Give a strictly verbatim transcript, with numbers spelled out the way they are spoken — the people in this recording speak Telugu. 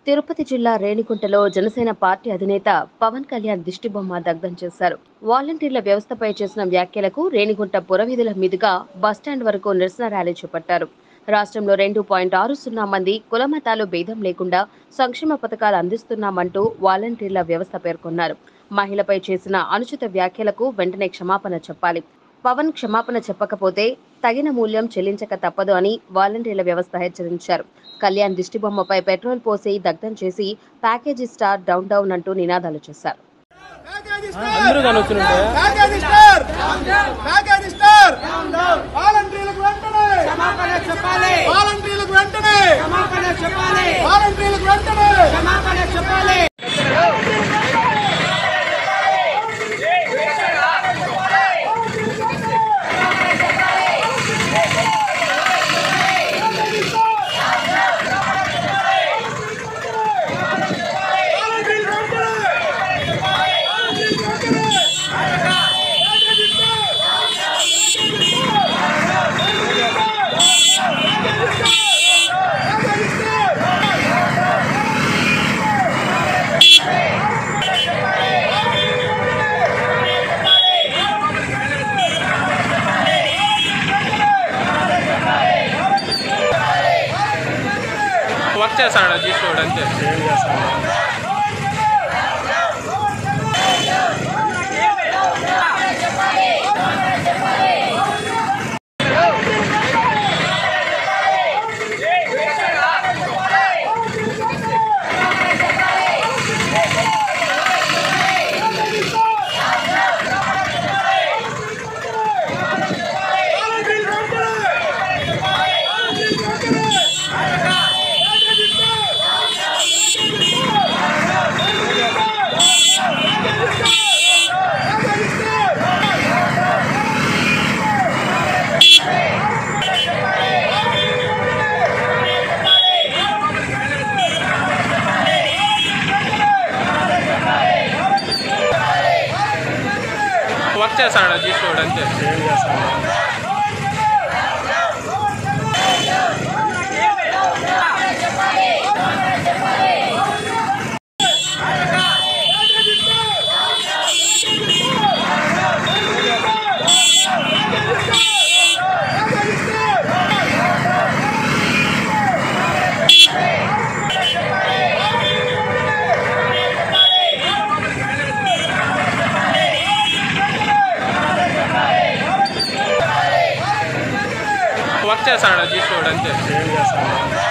తిరుపతి జిల్లా రేణిగుంటలో జనసేన పార్టీ అధినేత పవన్ కళ్యాణ్ దిష్టిబొమ్మ దగ్ధం చేశారు. వాలంటీర్ల వ్యవస్థపై చేసిన వ్యాఖ్యలకు రేణిగుంట పురవీధుల మీదుగా బస్టాండ్ వరకు నిరసన ర్యాలీ చేపట్టారు. రాష్ట్రంలో రెండు పాయింట్ ఆరు సున్నా మంది కులమతాలు భేదం లేకుండా సంక్షేమ పథకాలు అందిస్తున్నామంటూ వాలంటీర్ల వ్యవస్థ పేర్కొన్నారు. మహిళపై చేసిన అనుచిత వ్యాఖ్యలకు వెంటనే క్షమాపణ చెప్పాలి. పవన్ క్షమాపణ చెప్పకపోతే తగిన మూల్యం చెల్లించక తప్పదు అని వాలంటీర్ల వ్యవస్థ హెచ్చరించారు. కళ్యాణ్ దిష్టిబొమ్మపై పెట్రోల్ పోసి దగ్ధం చేసి ప్యాకేజీ స్టార్ డౌన్ డౌన్ అంటూ నినాదాలు చేశారు. వర్క్ చేస్తాడు తీసుకోవడం అంతే. వర్క్ చేస్తాడు తీసుకోవడం అంతే. వర్క్ చేస్తాడు తీసుకోవడం అంతే.